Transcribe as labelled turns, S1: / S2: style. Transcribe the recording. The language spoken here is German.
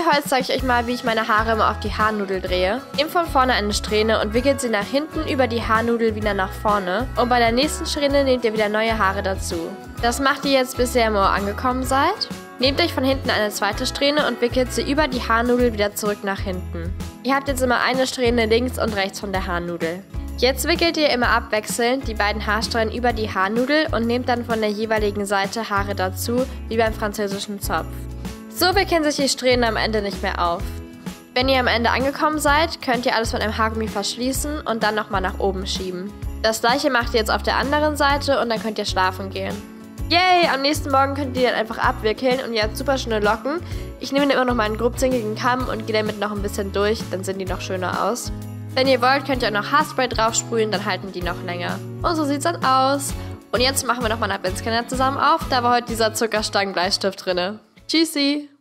S1: Okay, heute zeige ich euch mal, wie ich meine Haare immer auf die Haarnudel drehe. Nehmt von vorne eine Strähne und wickelt sie nach hinten über die Haarnudel wieder nach vorne. Und bei der nächsten Strähne nehmt ihr wieder neue Haare dazu. Das macht ihr jetzt, bis ihr im Ohr angekommen seid. Nehmt euch von hinten eine zweite Strähne und wickelt sie über die Haarnudel wieder zurück nach hinten. Ihr habt jetzt immer eine Strähne links und rechts von der Haarnudel. Jetzt wickelt ihr immer abwechselnd die beiden Haarsträhnen über die Haarnudel und nehmt dann von der jeweiligen Seite Haare dazu, wie beim französischen Zopf. So wickeln sich die Strähnen am Ende nicht mehr auf. Wenn ihr am Ende angekommen seid, könnt ihr alles mit einem Haargummi verschließen und dann nochmal nach oben schieben. Das gleiche macht ihr jetzt auf der anderen Seite und dann könnt ihr schlafen gehen. Yay! Am nächsten Morgen könnt ihr dann einfach abwickeln und ihr habt super schöne Locken. Ich nehme dann immer noch meinen grobzinkigen Kamm und gehe damit noch ein bisschen durch, dann sehen die noch schöner aus. Wenn ihr wollt, könnt ihr auch noch Haarspray drauf sprühen, dann halten die noch länger. Und so sieht's dann aus. Und jetzt machen wir noch mal einen Adventskalender zusammen auf. Da war heute dieser Zuckerstangenbleistift drin. Tschüssi!